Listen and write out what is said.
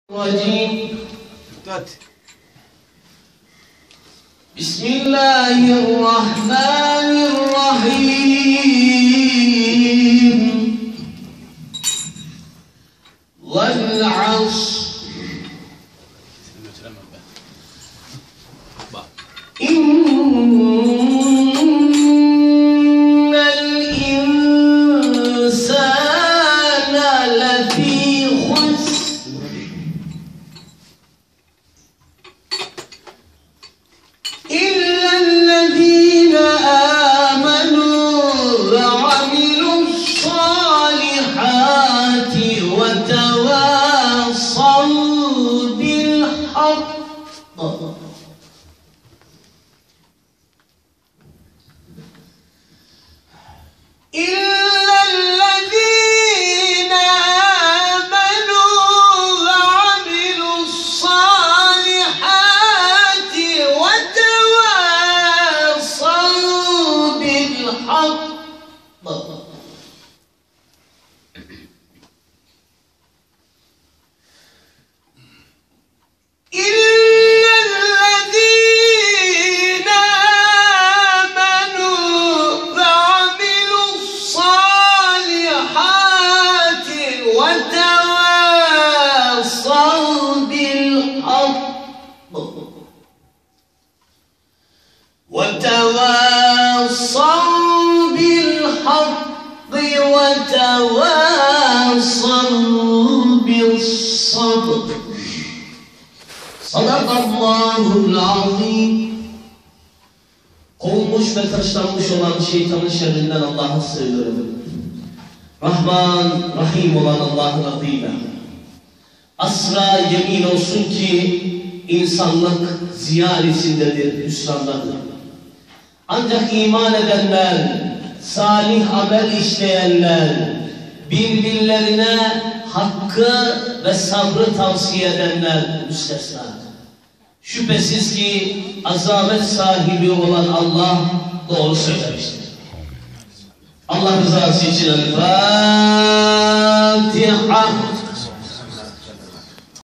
الرجيم بسم الله الرحمن الرحيم والعصر إن الإنسان لفي خسر إلا الذين آمنوا وعملوا الصالحات وتواصوا بالحق إلا الذين آمنوا وعملوا الصالحات وتواصوا بالحق إلا الذين آمنوا وعملوا الصالحات وتواصوا بالحق وتواصوا بالصبر Sadakallahul azim. Kovulmuş ve taşlanmış olan şeytanın şerrinden Allah'a sığınırım. Rahman, Rahim olan Allah'ın adıyla. Asra yemin olsun ki insanlık ziyaretindedir, hüsrandadır. Ancak iman edenler, salih amel işleyenler, birbirlerine hakkı ve sabrı tavsiye edenler müstesna. Şüphesiz ki azamet sahibi olan Allah doğru söylemiştir. Allah rızası için El Fatiha.